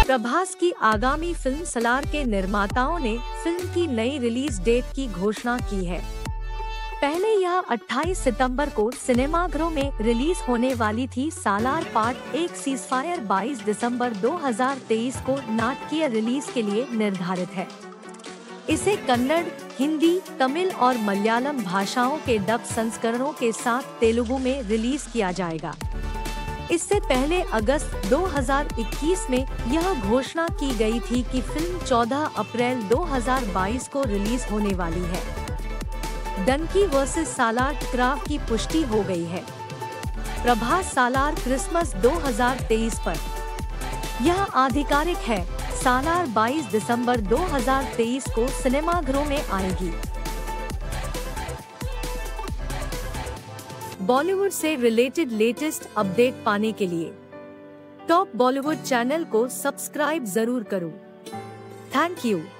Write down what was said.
प्रभास की आगामी फिल्म सालार के निर्माताओं ने फिल्म की नई रिलीज डेट की घोषणा की है। पहले यह 28 सितंबर को सिनेमाघरों में रिलीज होने वाली थी। सालार पार्ट 1 सीजफायर 22 दिसंबर 2023 को नाटकीय रिलीज के लिए निर्धारित है। इसे कन्नड़, हिंदी, तमिल और मलयालम भाषाओं के डब संस्करणों के साथ तेलुगु में रिलीज किया जाएगा। इससे पहले अगस्त 2021 में यह घोषणा की गई थी कि फिल्म 14 अप्रैल 2022 को रिलीज होने वाली है। डंकी वर्सेस सालार टकराव की पुष्टि हो गई है। प्रभास सालार क्रिसमस 2023 पर। यह आधिकारिक है, सालार 22 दिसंबर 2023 को सिनेमाघरों में आएगी। बॉलीवुड से रिलेटेड लेटेस्ट अपडेट पाने के लिए टॉप बॉलीवुड चैनल को सब्सक्राइब जरूर करो। Thank you.